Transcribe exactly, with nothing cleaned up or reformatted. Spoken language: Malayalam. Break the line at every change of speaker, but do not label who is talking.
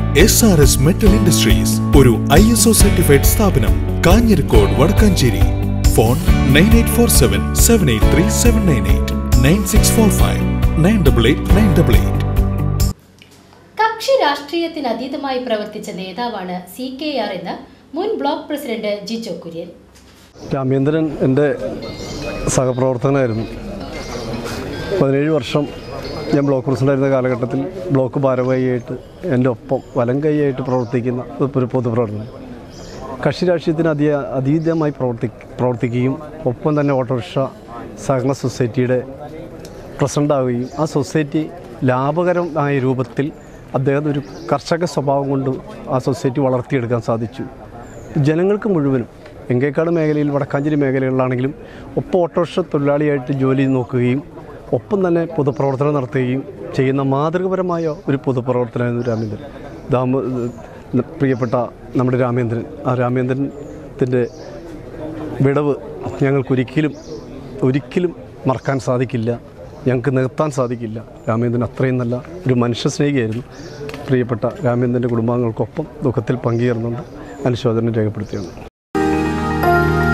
S R S Metal Industries, ഒരു I S O certified സ്ഥാപനം, Kanjirakode Vadakkanchery. Phone nine eight four seven seven eight three seven nine eight nine six four five nine eight eight nine eight eight.
കക്ഷി രാഷ്ട്രീയത്തിന് അതീതമായി പ്രവർത്തിച്ച നേതാവാണ് സി കെ ആർ എന്ന് മുൻ ബ്ലോക്ക് പ്രസിഡന്റ് ജിജോ കുര്യൻ.
രാമേന്ദ്രൻ എൻ്റെ സഹപ്രവർത്തകനായിരുന്നു. പതിനേഴ് വർഷം ഞാൻ ബ്ലോക്ക് പ്രസിഡൻ്റായിരുന്ന കാലഘട്ടത്തിൽ ബ്ലോക്ക് ഭാരവാഹിയായിട്ട് എൻ്റെ ഒപ്പം വലം കൈയായിട്ട് പ്രവർത്തിക്കുന്ന ഒരു പൊതുപ്രവർത്തനം. കക്ഷി രാഷ്ട്രീയത്തിന് അതി അതീതമായി പ്രവർത്തി പ്രവർത്തിക്കുകയും ഒപ്പം തന്നെ ഓട്ടോറിക്ഷ സഹകരണ സൊസൈറ്റിയുടെ പ്രസിഡൻ്റാവുകയും ആ സൊസൈറ്റി ലാഭകരമായ രൂപത്തിൽ അദ്ദേഹം ഒരു കർഷക സ്വഭാവം കൊണ്ട് ആ സൊസൈറ്റി വളർത്തിയെടുക്കാൻ സാധിച്ചു. ജനങ്ങൾക്ക് മുഴുവനും എങ്കേക്കാട് മേഖലയിൽ വടക്കാഞ്ചേരി മേഖലകളിലാണെങ്കിലും ഒപ്പം ഓട്ടോറിക്ഷ തൊഴിലാളിയായിട്ട് ജോലി നോക്കുകയും ഒപ്പം തന്നെ പൊതുപ്രവർത്തനം നടത്തുകയും ചെയ്യുന്ന മാതൃകപരമായ ഒരു പൊതുപ്രവർത്തനമായിരുന്നു രാമേന്ദ്രൻ. ദാമ പ്രിയപ്പെട്ട നമ്മുടെ രാമേന്ദ്രൻ, ആ രാമേന്ദ്രൻ്റെ വിടവ് ഞങ്ങൾക്കൊരിക്കലും ഒരിക്കലും മറക്കാൻ സാധിക്കില്ല, ഞങ്ങൾക്ക് നിർത്താൻ സാധിക്കില്ല. രാമേന്ദ്രൻ അത്രയും നല്ല ഒരു മനുഷ്യ സ്നേഹിയായിരുന്നു. പ്രിയപ്പെട്ട രാമേന്ദ്രൻ്റെ കുടുംബാംഗങ്ങൾക്കൊപ്പം ദുഃഖത്തിൽ പങ്കുചേർന്നുകൊണ്ട് അനുശോചനം രേഖപ്പെടുത്തിയാണ്.